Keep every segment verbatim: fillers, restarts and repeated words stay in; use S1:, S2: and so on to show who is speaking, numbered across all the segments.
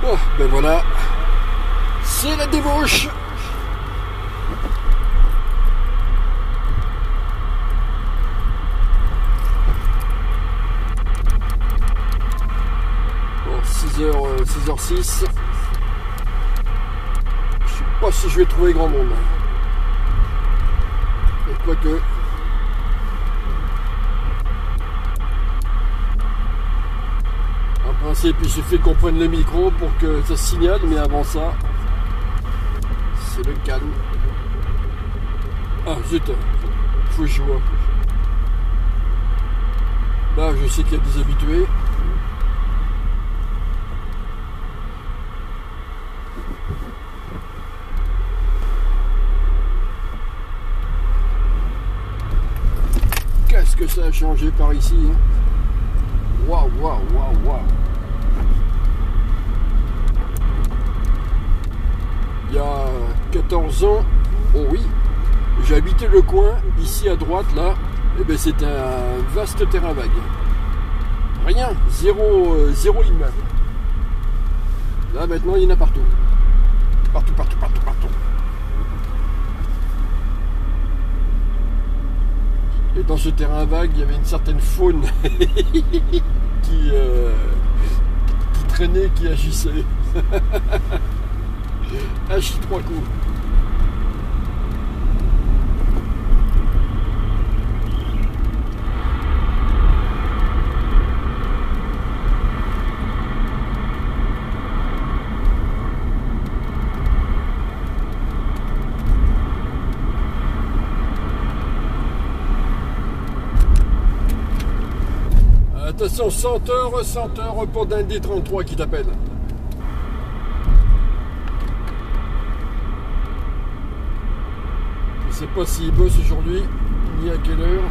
S1: Oh, ben voilà, c'est la débauche. Bon, six heures, six heures six. Je sais pas si je vais trouver grand monde. Et quoique. En principe, il suffit qu'on prenne le micro pour que ça signale, mais avant ça, c'est le calme. Ah zut, faut que je vois. Là, je sais qu'il y a des habitués. Qu'est-ce que ça a changé par ici, hein? Waouh, waouh, waouh, waouh. Il y a quatorze ans, oh oui, j'ai habité le coin, ici à droite, là, et ben c'était un vaste terrain vague. Rien, zéro, euh, zéro immeuble. Là maintenant, il y en a partout. Partout, partout, partout, partout. Et dans ce terrain vague, il y avait une certaine faune qui, euh, qui traînait, qui agissait. Agit trois coups. Attention, cent heures, cent heures pour d'un D trente-trois qui t'appelle. Je sais pas s'il bosse aujourd'hui, ni à quelle heure.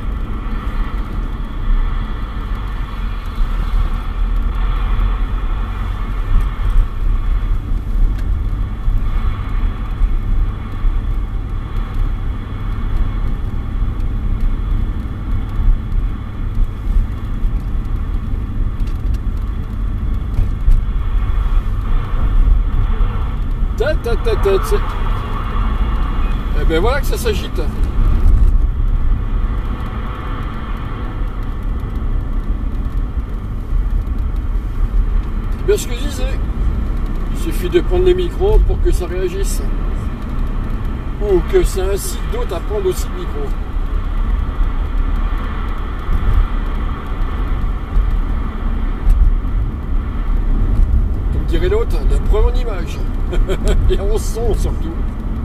S1: Tête, tête, tête, tête. Et ben voilà que ça s'agite. C'est bien ce que je disais. Il suffit de prendre les micros pour que ça réagisse. Ou que ça incite d'autres à prendre aussi le micro. Comme dirait l'autre, la preuve en image. Et en son surtout.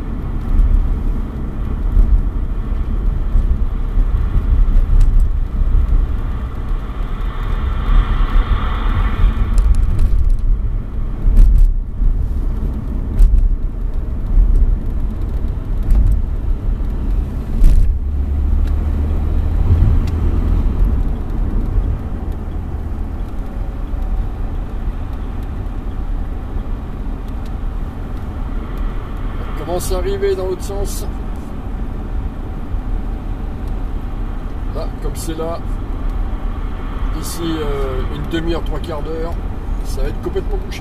S1: Commence à arriver dans l'autre sens. Là, comme c'est là, d'ici euh, une demi-heure, trois quarts d'heure, ça va être complètement bouché.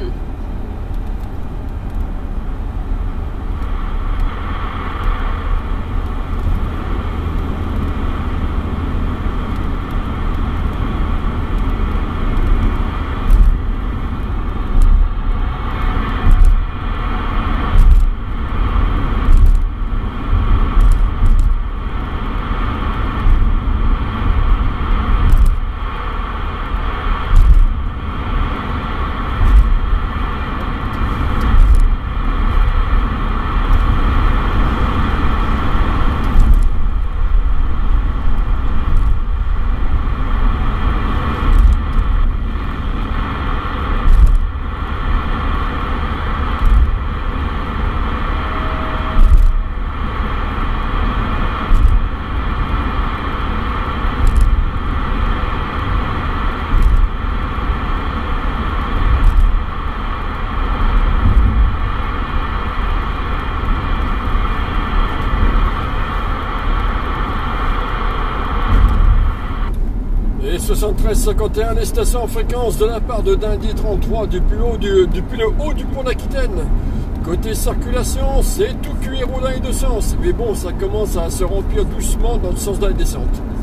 S1: treize cinquante et un, les stations en fréquence de la part de Dundee trente-trois depuis le haut du, depuis le haut du pont d'Aquitaine. Côté circulation, c'est tout cuit roule dans les deux sens. Mais bon, ça commence à se remplir doucement dans le sens de la descente.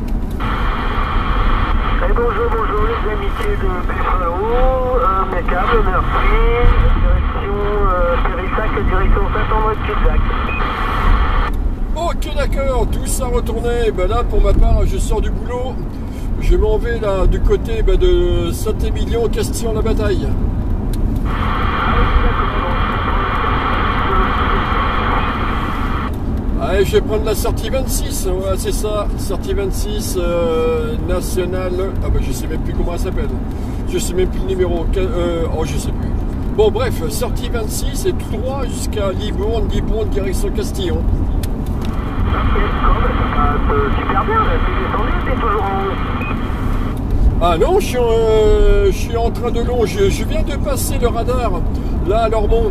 S2: Et bonjour, bonjour les amitiés de Buffalo, euh, impeccable, merci. Direction euh, Périssac, direction Saint-André-de-Cubzac.
S1: Ok, d'accord, tout ça retourné. Ben là, pour ma part, je sors du boulot. Je m'en vais là du côté ben, de Saint-Émilion, Castillon-la-Bataille. Allez, je vais prendre la sortie vingt-six, ouais, c'est ça, sortie vingt-six euh, nationale. Ah ben je sais même plus comment elle s'appelle. Je sais même plus le numéro. Euh, oh, je sais plus. Bon, bref, sortie vingt-six et tout droit jusqu'à Libourne, Libourne, direction Castillon.
S2: Ok, ça passe super bien, là, t'es descendu, t'es toujours en haut.
S1: Ah non, je suis, en, euh, je suis en train de long. Je, je viens de passer le radar, là à Lormont.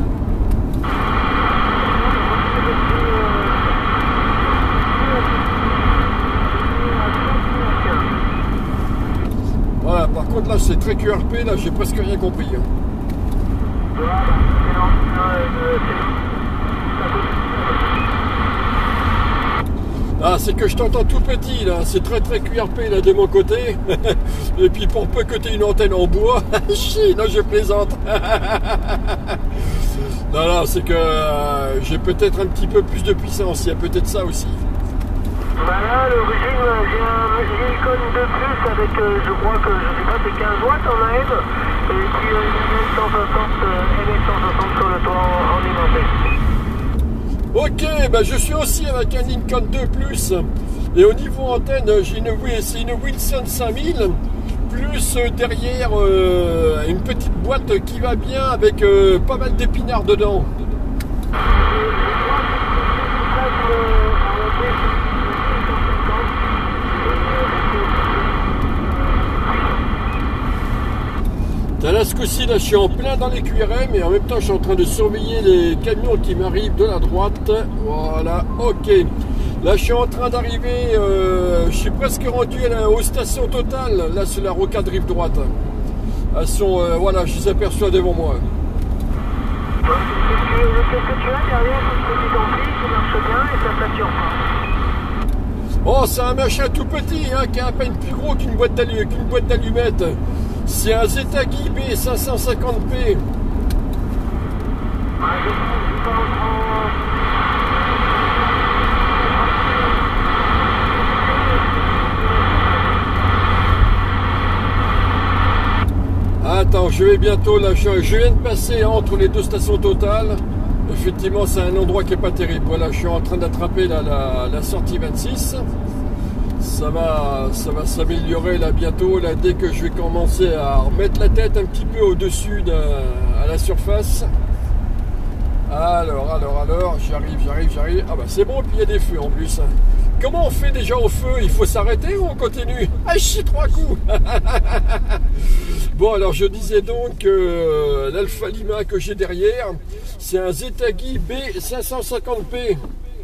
S1: Voilà, par contre là c'est très Q R P, là j'ai presque rien compris. Ah, c'est que je t'entends tout petit là, c'est très très Q R P là de mon côté. Et puis pour peu que tu aies une antenne en bois, chi, non je plaisante. Non, non, c'est que euh, j'ai peut-être un petit peu plus de puissance, il y a peut-être ça aussi.
S2: Bah là, à l'origine, j'ai un icône de plus avec, euh, je crois que, je sais pas, c'est quinze watts en A M. Et puis euh, une M cent soixante, euh, M cent soixante sur le toit en, en aimanté.
S1: Ok, bah je suis aussi avec un Lincoln deux plus. Et au niveau antenne, j'ai une, c'est une Wilson cinq mille. Plus euh, derrière euh, une petite boîte qui va bien avec euh, pas mal d'épinards dedans. Là, ce coup-ci, là, je suis en plein dans les Q R M et en même temps, je suis en train de surveiller les camions qui m'arrivent de la droite. Voilà, ok. Là, je suis en train d'arriver, euh, je suis presque rendu à la, aux stations Total, là, sur la rocade rive droite. Elles sont, euh, voilà, je les aperçois devant moi.
S2: Qu'est-ce que tu as derrière ce petit ampli qui marche bien et ça sature pas?
S1: Oh, c'est un machin tout petit, hein, qui est à peine plus gros qu'une boîte d'allumettes. C'est un Zetagi B cinq cent cinquante P. Attends, je vais bientôt là. Je, je viens de passer entre les deux stations Total. Effectivement, c'est un endroit qui n'est pas terrible. Voilà, je suis en train d'attraper la, la, la sortie vingt-six. Ça va, ça va s'améliorer là bientôt, là, dès que je vais commencer à remettre la tête un petit peu au-dessus de, à la surface. Alors, alors, alors, j'arrive, j'arrive, j'arrive. Ah bah c'est bon, puis il y a des feux en plus. Comment on fait déjà au feu? Il faut s'arrêter ou on continue? Ah, je chie trois coups. Bon, alors je disais donc que euh, l'Alpha Lima que j'ai derrière, c'est un Zetagi B cinq cent cinquante P.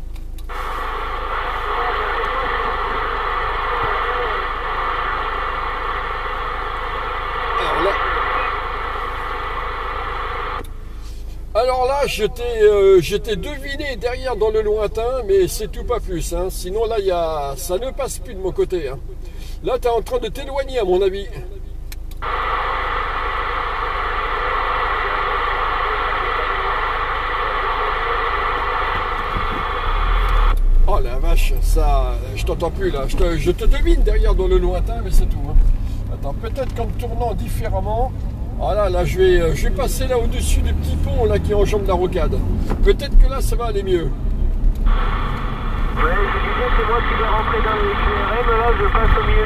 S1: Alors là, je t'ai euh, deviné derrière dans le lointain, mais c'est tout pas plus. Hein. Sinon là, y a, ça ne passe plus de mon côté. Hein. Là, tu es en train de t'éloigner à mon avis. Oh la vache, ça, je t'entends plus là. Je te, je te devine derrière dans le lointain, mais c'est tout. Hein. Attends, peut-être qu'en me tournant différemment... Voilà, là, je vais, je vais passer là au-dessus du petit pont là qui enjambe la rocade. Peut-être que là, ça va aller mieux.
S2: Ouais, je disais, c'est moi qui vais rentrer dans les Q R M, là, je passe au milieu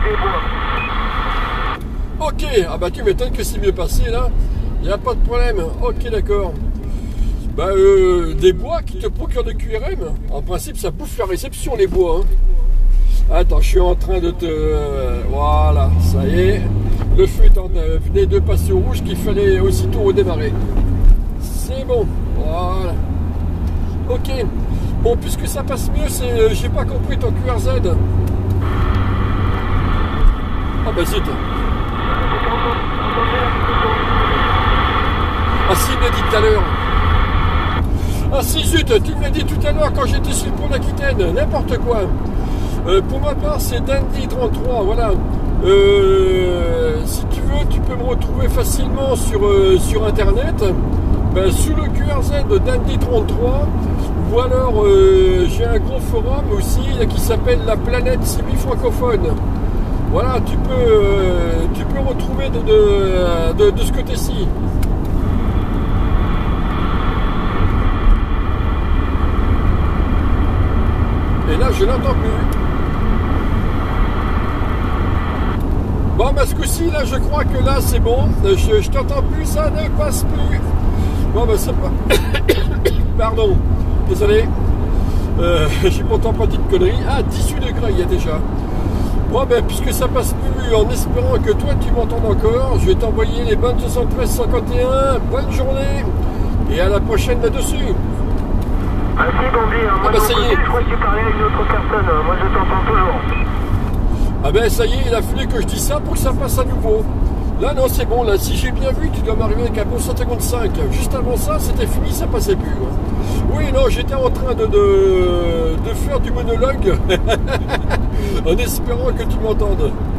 S2: des bois.
S1: Ok, ah bah tu m'étonnes que c'est mieux passé là. Il n'y a pas de problème. Ok, d'accord. Bah, euh, des bois qui te procurent de Q R M. En principe, ça bouffe la réception, les bois. Hein. Attends, je suis en train de te... Euh, voilà, ça y est. Le feu euh, venait de passer au rouge qu'il fallait aussitôt redémarrer. C'est bon, voilà. Ok. Bon, puisque ça passe mieux, c'est, euh, j'ai pas compris ton Q R Z. Ah bah zut. Ah si, il me l'a dit tout à l'heure. Ah si, zut, tu me l'as dit tout à l'heure quand j'étais sur le pont d'Aquitaine, n'importe quoi. Euh, pour ma part, c'est Dandy trente-trois, voilà. Euh, si tu veux, tu peux me retrouver facilement sur, euh, sur internet, ben, sous le Q R Z de Dandy trente-trois, ou alors euh, j'ai un gros forum aussi là, qui s'appelle la planète Sibi francophone. Voilà, tu peux, euh, tu peux retrouver de, de, de, de ce côté-ci. Et là, je l'entends plus. Bon, bah ce coup-ci, là, je crois que là, c'est bon. Je, je t'entends plus, ça ne passe plus. Bon, bah c'est pas... Pardon, désolé. Euh, j'ai pourtant pas dit de conneries. Ah, dix-huit degrés, il y a déjà. Bon, ben, puisque ça passe plus, en espérant que toi, tu m'entendes encore, je vais t'envoyer les bonnes soixante-treize cinquante et un. Bonne journée. Et à la prochaine là-dessus.
S2: Ah si, Dandy, moi
S1: ah, bah,
S2: de mon
S1: ça y
S2: côté,
S1: est.
S2: je crois que tu parlais à une autre personne. Moi, je t'entends toujours.
S1: Ah ben ça y est, il a fallu que je dise ça pour que ça passe à nouveau. Là non c'est bon, là si j'ai bien vu, tu dois m'arriver avec un bon cent cinquante-cinq. Juste avant ça, c'était fini, ça passait plus. Oui non, j'étais en train de, de, de faire du monologue en espérant que tu m'entendes.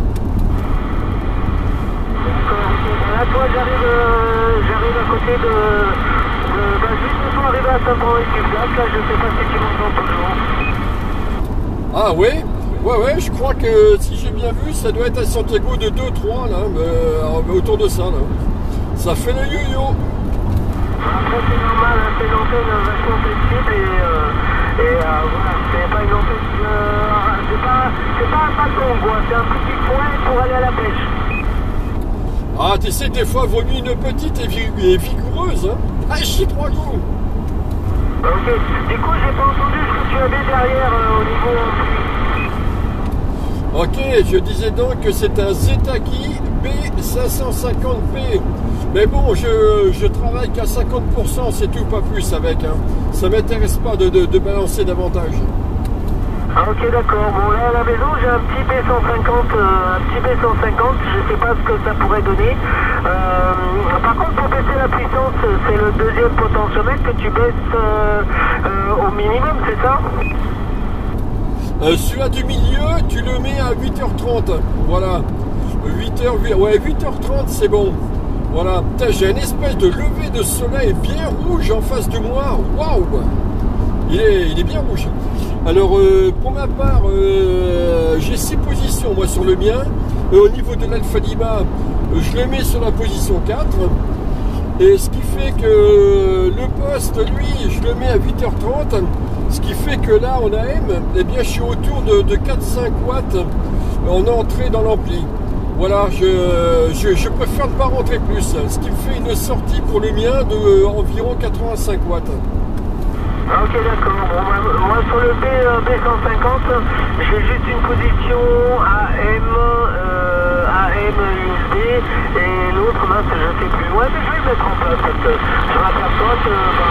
S2: Là toi j'arrive euh, j'arrive à côté de... de bah, juste une fois arrivé à Saint-Paul-et-Cubzac, là je sais pas si tu m'entends toujours.
S1: Ah oui. Ouais, ouais, je crois que si j'ai bien vu, ça doit être à Santiago de deux trois, là, mais, autour de ça, là. Ça fait le yo-yo.
S2: Après, c'est normal, hein, c'est une antenne vachement flexible et, euh, et euh, voilà, c'est pas une antenne, euh, c'est pas, c'est pas un bâton, quoi, c'est un petit point pour aller à la pêche.
S1: Ah, tu sais, des fois, vaut mieux une petite et, et vigoureuse, hein. Ah, j'y trois coups.
S2: Ok, du coup, j'ai pas entendu ce que tu avais derrière euh, au niveau ampli.
S1: Ok, je disais donc que c'est un Zetaki B cinq cent cinquante P. Mais bon, je, je travaille qu'à cinquante pour cent, c'est tout, pas plus avec. Hein. Ça m'intéresse pas de, de, de balancer davantage.
S2: Ah ok, d'accord. Bon, là à la maison, j'ai un petit B cent cinquante, euh, un petit B cent cinquante, je sais pas ce que ça pourrait donner. Euh, par contre, pour baisser la puissance, c'est le deuxième potentiomètre que tu baisses euh, euh, au minimum, c'est ça?
S1: Euh, celui-là du milieu, tu le mets à huit heures trente. Voilà. huit heures, ouais, huit heures trente, c'est bon. Voilà. Putain, j'ai une espèce de lever de soleil bien rouge en face de moi. Waouh! Il est, il est bien rouge. Alors, euh, pour ma part, euh, j'ai six positions, moi, sur le mien. Euh, au niveau de l'Alpha Lima, je le mets sur la position quatre. Et ce qui fait que le poste, lui, je le mets à huit heures trente. Ce qui fait que là, en A M, eh bien, je suis autour de, de quatre à cinq watts en entrée dans l'ampli. Voilà, je, je, je préfère ne pas rentrer plus. Ce qui me fait une sortie pour le mien de environ quatre-vingt-cinq watts.
S2: Ah, ok, d'accord. Bon, bah, moi, sur le B, euh, B cent cinquante, j'ai juste une position A M, euh, A M U S B, et l'autre, mince, je ne sais plus. Ouais, mais je vais le mettre en place parce que je m'aperçois que, bah,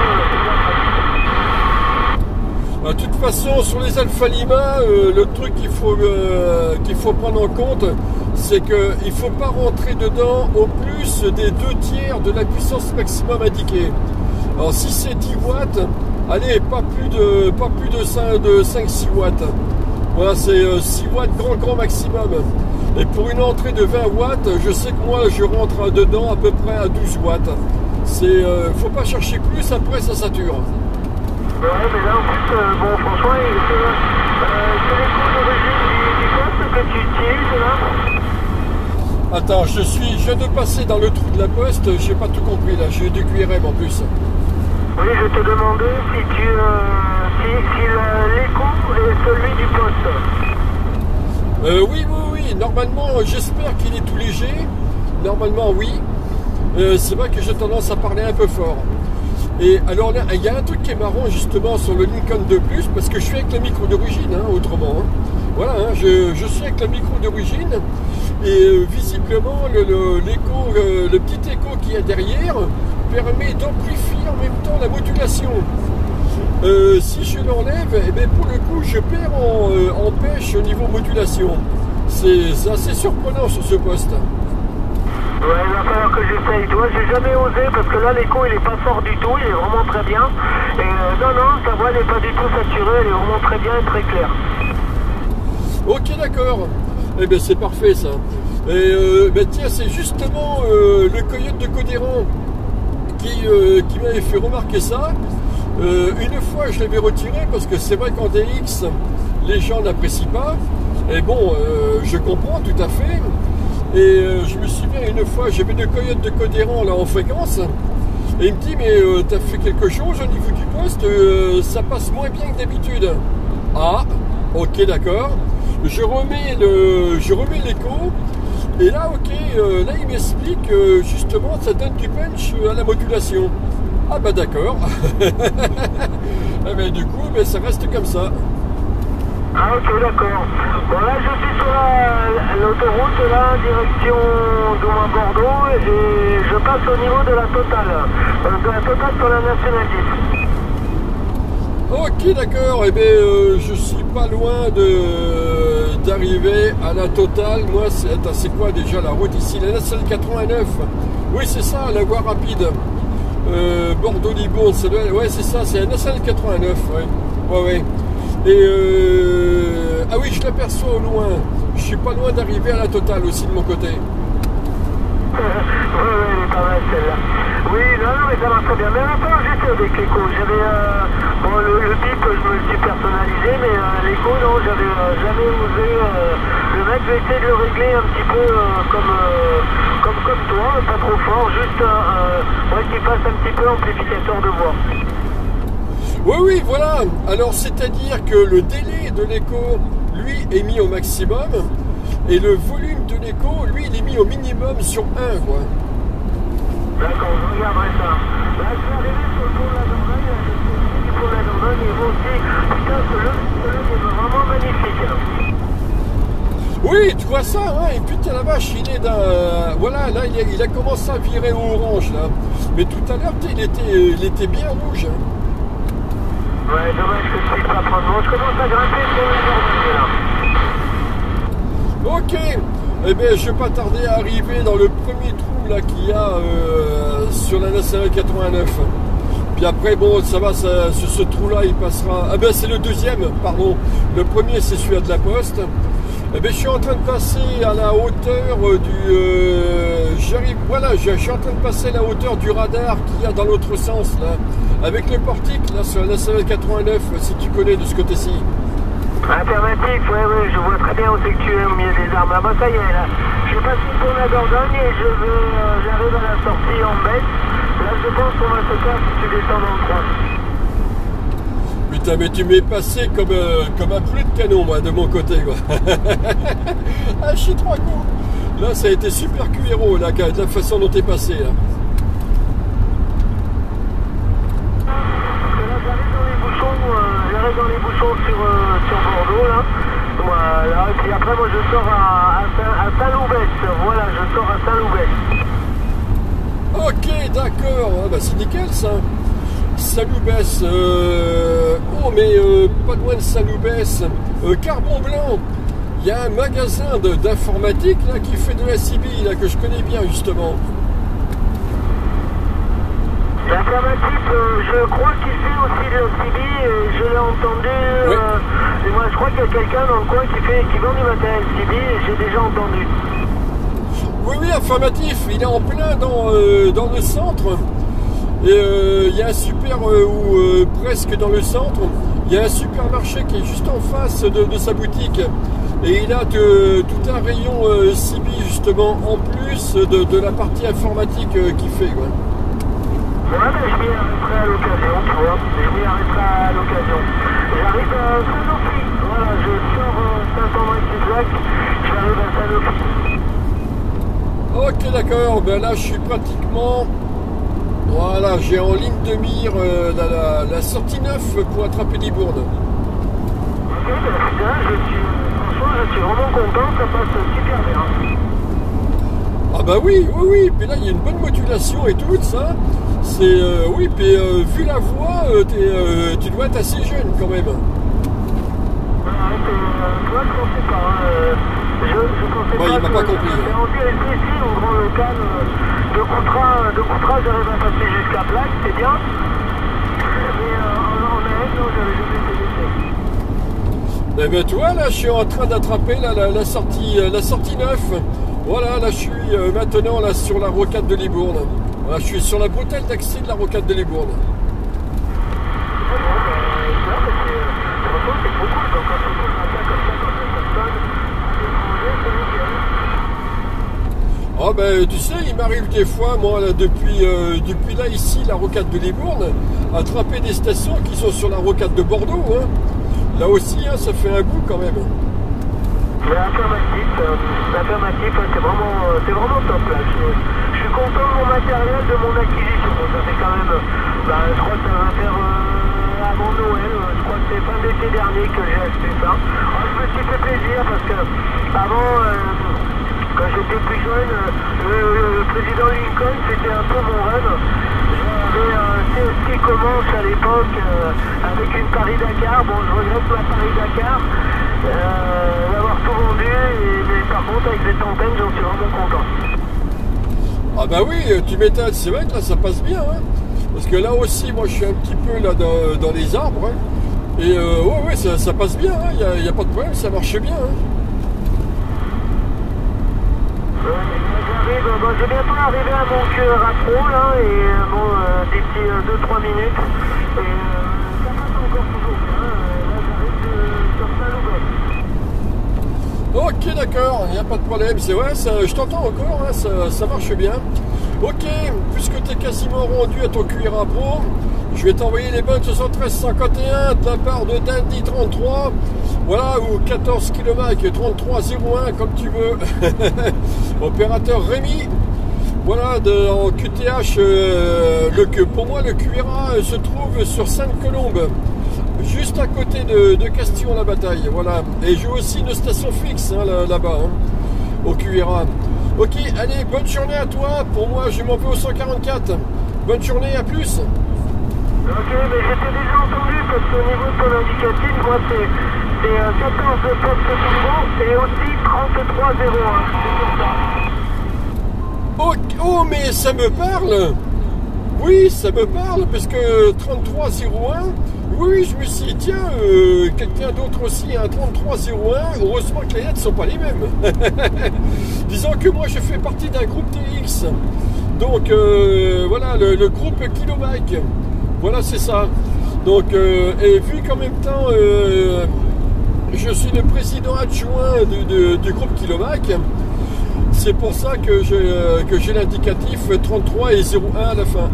S1: de toute façon, sur les Alpha Lima, euh, le truc qu'il faut, euh, qu'il faut prendre en compte, c'est qu'il ne faut pas rentrer dedans au plus des deux tiers de la puissance maximum indiquée. Alors si c'est dix watts, allez, pas plus de, pas plus de cinq à six watts. Voilà, c'est euh, six watts grand grand maximum. Et pour une entrée de vingt watts, je sais que moi je rentre dedans à peu près à douze watts. C'est, euh, faut pas chercher plus, après ça sature.
S2: Ouais, mais là en plus, euh, bon, franchement, c'est euh, les cours d'origine du, du poste que tu utilises là.
S1: Attends, je suis, je viens de passer dans le trou de la poste, j'ai pas tout compris là, j'ai du Q R M en plus.
S2: Oui, je te demandais si tu, euh, si, si l'écho est celui du poste.
S1: Euh, oui, oui, oui, normalement, j'espère qu'il est tout léger. Normalement, oui. Euh, c'est vrai que j'ai tendance à parler un peu fort. Et alors là, il y a un truc qui est marrant justement sur le Lincoln deux plus, parce que je suis avec le micro d'origine, hein, autrement. Hein. Voilà, hein, je, je suis avec le micro d'origine, et euh, visiblement, le, le, l'écho, euh, le petit écho qu'il y a derrière permet d'amplifier en même temps la modulation. Euh, si je l'enlève, eh bien, pour le coup, je perds en, euh, en pêche au niveau modulation. C'est assez surprenant sur ce poste.
S2: Ouais, il va falloir que j'essaye. Tu vois, j'ai jamais osé parce que là, l'écho, il est pas fort du tout, il est vraiment très bien. Et euh, non, non, ta voix n'est pas du tout saturée, elle est vraiment très bien et très claire.
S1: Ok, d'accord. Eh bien, c'est parfait, ça. Et euh, ben, tiens, c'est justement euh, le coyote de Codéran qui, euh, qui m'avait fait remarquer ça. Euh, une fois, je l'avais retiré parce que c'est vrai qu'en D X, les gens n'apprécient pas. Et bon, euh, je comprends tout à fait. Et euh, je me souviens une fois, j'avais le coyote de Codéran là en fréquence. Et il me dit, mais euh, t'as fait quelque chose au niveau du poste, euh, ça passe moins bien que d'habitude. Ah, ok, d'accord. Je remets le, je remets l'écho. Et là, ok, euh, là il m'explique euh, justement, ça donne du punch à la modulation. Ah bah d'accord. Eh ben, du coup, ben, ça reste comme ça.
S2: Ah ok, d'accord. Bon là, je suis sur l'autoroute, là, direction Douai-Bordeaux, et je passe au niveau de la totale. Euh, de la totale sur la nationale dix.
S1: Ok, d'accord. Eh bien, euh, je suis pas loin de d'arriver à la totale. Moi, c'est c'est quoi déjà la route ici? La nationale quatre-vingt-neuf. Oui, c'est ça, la voie rapide. Euh, Bordeaux-Libourne, c'est le... ouais, c'est ça, c'est la nationale quatre-vingt-neuf. Ouais, ouais, ouais. Et euh... ah oui, je l'aperçois au loin. Je suis pas loin d'arriver à la totale aussi de mon côté.
S2: Oui, oui, elle est pas mal celle-là. Oui, non, non, mais ça marche très bien. Mais maintenant, j'étais avec l'écho. J'avais, euh, bon, le, le type, je me le suis personnalisé, mais euh, l'écho, non, j'avais euh, jamais osé. Euh, le mec, j'ai essayé de le régler un petit peu euh, comme, euh, comme, comme toi, pas trop fort, juste euh, ouais, qu'il fasse un petit peu amplificateur de voix.
S1: Oui, oui, voilà. Alors, c'est-à-dire que le délai de l'écho, lui, est mis au maximum. Et le volume de l'écho, lui, il est mis au minimum sur un, quoi.
S2: D'accord, je regarderai ça. Là, je suis arrivé sur le pont de la Dordogne, là, je suis ici du pont de la Dordogne, et vous aussi, putain, ce lever est vraiment magnifique.
S1: Oui, tu vois ça, hein, et putain la vache, il est dans... Voilà, là, il a, il a commencé à virer au orange, là. Mais tout à l'heure, il était, il était bien rouge, hein.
S2: Ouais, dommage que je puisse pas prendre. Bon, je commence à grimper sur le Dordogne, là.
S1: Ok, eh bien, je vais pas tarder à arriver dans le premier trou là qu'il y a euh, sur la nationale quatre-vingt-neuf. Puis après, bon, ça va, ça, ce, ce trou-là, il passera... Ah ben, c'est le deuxième, pardon. Le premier, c'est celui de la Poste. Eh bien, je suis en train de passer à la hauteur du... Euh, j'arrive... Voilà, je, je suis en train de passer à la hauteur du radar qu'il y a dans l'autre sens, là. Avec le portique, là, sur la nationale quatre-vingt-neuf, si tu connais de ce côté-ci.
S2: Affirmatif, oui, oui, je vois très bien où c'est que tu es au milieu des arbres. Ah bah ça y est, là, je suis passé pour la Dordogne et je veux, euh, j'arrive à la sortie en baisse. Là, je pense qu'on va se faire si tu descends dans le coin.
S1: Putain, mais tu m'es passé comme, euh, comme un poulet de canon, moi, de mon côté, quoi. Ah, je suis trois coups. Là, ça a été super cuiro, là, de la façon dont t'es passé, là.
S2: Dans les bouchons sur, euh, sur Bordeaux là, voilà, et puis après moi je sors à, à, à Saint-Loubès, voilà, je sors à Saint-Loubès.
S1: Ok, d'accord, ah, bah, c'est nickel ça. Saint-Loubès, euh... oh mais euh, pas loin de Saint-Loubès, euh, Carbon Blanc, il y a un magasin d'informatique là qui fait de la C B I là, que je connais bien justement.
S2: L'informatique, euh, je crois qu'il fait aussi de la C B I, et je l'ai entendu,
S1: oui.
S2: euh, et moi je crois qu'il y a quelqu'un dans le coin qui, fait, qui vend du matériel C B I, et j'ai déjà entendu.
S1: Oui, oui, informatif, il est en plein dans, euh, dans le centre, et euh, il y a un super, euh, ou euh, presque dans le centre, il y a un supermarché qui est juste en face de, de sa boutique, et il a de, tout un rayon euh, C B I justement, en plus de, de la partie informatique euh, qu'il fait, quoi.
S2: Ouais, mais je m'y arrêterai à l'occasion, tu vois. Je m'y arrêterai à l'occasion. J'arrive à Sanofi. Voilà, je sors Saint-André-Cizlac, j'arrive à Sanofi.
S1: Ok, d'accord. Ben là, je suis pratiquement... Voilà, j'ai en ligne de mire euh, la, la, la sortie neuf pour attraper Libourne.
S2: Ok, ben putain, je suis... Franchement, je suis vraiment content, ça passe super bien.
S1: Ah bah oui, oui, oui. Puis là, il y a une bonne modulation et tout, ça. C'est... Euh, oui, puis euh, vu la voix, euh, euh, tu dois être assez jeune quand même.
S2: Ouais, t'es... Euh, toi, je sais pas, euh, Je, je pensais
S1: Ouais,
S2: pas
S1: il m'a
S2: que
S1: pas compris.
S2: c'était en U S B ici, au grand local euh, de Coutras, de Coutras, j'arrive à passer jusqu'à Plaque, c'est bien. Mais euh, en, en A M, non, j'avais jamais fait d'essai.
S1: Eh ben tu vois, là, je suis en train d'attraper la, la, la sortie, euh, la sortie neuf. Voilà, là, je suis euh, maintenant là sur la rocade de Libourne. Voilà, je suis sur la bretelle d'accès de la rocade de Libourne. Ah ben tu sais, il m'arrive des fois, moi là, depuis, euh, depuis là ici, la rocade de Libourne, attraper des stations qui sont sur la rocade de Bordeaux. Hein. Là aussi, hein, ça fait un bout quand même.
S2: Mais affirmatif, euh, affirmatif, c'est vraiment, euh, c'est vraiment top là. Je, je suis content de mon matériel, de mon acquisition. Ça fait quand même, bah, je crois que ça va faire euh, avant Noël, je crois que c'est fin d'été dernier que j'ai acheté ça. Alors, je me suis fait plaisir parce que avant, euh, quand j'étais plus jeune, le, le président Lincoln, c'était un peu mon rêve. J'avais un C S T Commence à l'époque euh, avec une Paris-Dakar. Bon, je regrette ma Paris-Dakar. Euh, d'avoir tout vendu, et, mais par contre avec cette antenne j'en suis vraiment content.
S1: Ah bah oui, tu m'étonnes, c'est vrai que là ça passe bien, hein, parce que là aussi moi je suis un petit peu là dans, dans les arbres, hein, et euh, ouais ouais ça, ça passe bien, il hein, n'y a, a pas de problème, ça marche bien. Hein.
S2: Ouais, j'arrive, bon, j'ai bientôt arrivé à mon cœur à pro là, et bon, euh, des petits euh, deux trois minutes, et euh, ça passe encore toujours bien, euh, là j'arrive de, sur Saint-Loubet.
S1: Ok d'accord, il n'y a pas de problème, c'est vrai, ça, je t'entends encore, hein, ça, ça marche bien. Ok, puisque tu es quasiment rendu à ton Q R A Pro, je vais t'envoyer les bonnes soixante-treize cinquante et un de la part de Dandy trente-trois, voilà, ou quatorze kilomètres trente-trois zéro un comme tu veux, opérateur Rémi. Voilà, de, en Q T H, euh, le, pour moi le Q R A se trouve sur Sainte-Colombe, juste à côté de, de Castillon-la-Bataille, voilà. Et j'ai aussi une station fixe hein, là, là-bas, hein, au Q R A. Ok, allez, bonne journée à toi. Pour moi, je m'en vais au cent quarante-quatre. Bonne journée, à plus.
S2: Ok, mais j'étais déjà entendu parce qu'au niveau de ton indicatif, moi c'est, c'est quatorze postes secondes et aussi trente-trois zéro un. C'est pour ça.
S1: Oh, oh, mais ça me parle. Oui, ça me parle, parce que trente-trois zéro un, oui, je me suis dit, tiens, euh, quelqu'un d'autre aussi a un trente-trois zéro un, heureusement que les lettres ne sont pas les mêmes. Disons que moi, je fais partie d'un groupe T X, donc euh, voilà, le, le groupe Kilobike, voilà, c'est ça. Donc, euh, et vu qu'en même temps, euh, je suis le président adjoint du, du, du groupe Kilobike, c'est pour ça que j'ai, euh, que j'ai l'indicatif trente-trois et zéro un à la fin.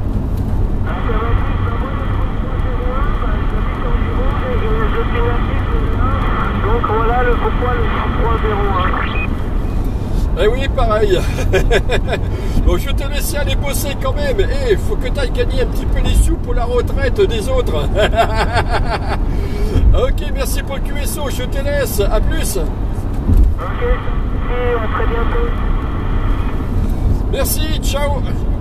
S2: Donc voilà le pourquoi le trente-trois zéro un.
S1: Eh oui, pareil. Donc je te laisse aller bosser quand même. Eh, il faut que tu ailles gagner un petit peu les sous pour la retraite des autres. Ok, merci pour le Q S O, je te laisse. À plus.
S2: Ok, et à très bientôt.
S1: Merci, ciao.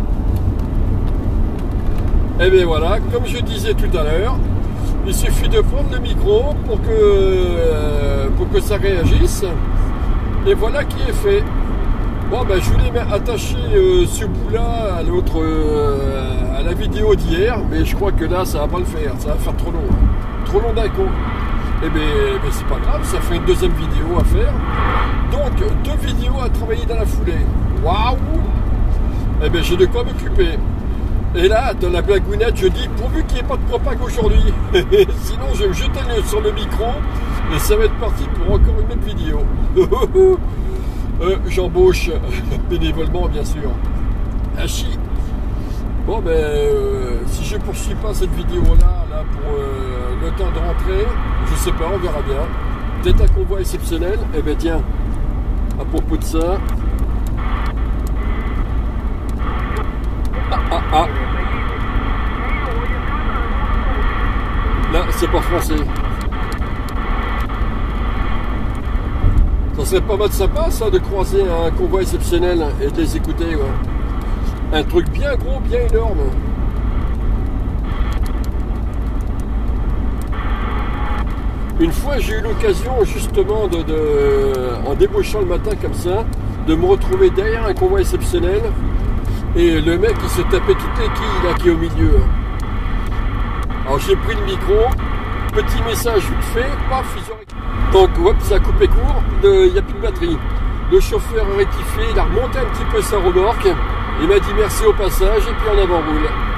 S1: Et bien voilà, comme je disais tout à l'heure, il suffit de prendre le micro pour que, euh, pour que ça réagisse. Et voilà qui est fait. Bon ben je voulais attacher euh, ce bout-là à l'autre, euh, à la vidéo d'hier, mais je crois que là ça va pas le faire, ça va faire trop long, hein. Trop long d'un coup. Et bien, ben, c'est pas grave, ça fait une deuxième vidéo à faire. Donc deux vidéos à travailler dans la foulée. Waouh! Et bien j'ai de quoi m'occuper. Et là, dans la blagounette, je dis pourvu qu'il n'y ait pas de propague aujourd'hui. Sinon je vais me jeter le, sur le micro et ça va être parti pour encore une autre vidéo. Euh, j'embauche bénévolement bien sûr. Hachi. Bon ben euh, si je poursuis pas cette vidéo là, là pour euh, le temps de rentrer, je sais pas, on verra bien. Peut-être un convoi exceptionnel. Eh ben tiens, à propos de ça. Ah ah ah. Là c'est pas français. Ça serait pas mal sympa ça de croiser un convoi exceptionnel et de les écouter ouais. Un truc bien gros, bien énorme. Une fois, j'ai eu l'occasion justement, de, de, en débauchant le matin comme ça, de me retrouver derrière un convoi exceptionnel. Et le mec, il se tapait toutes les quilles là qui est au milieu. Alors j'ai pris le micro, petit message vite fait, paf, ils ont rectifié. Donc hop, ça a coupé court, il n'y a plus de batterie. Le chauffeur a rectifié, il a remonté un petit peu sa remorque, il m'a dit merci au passage et puis en avant roule.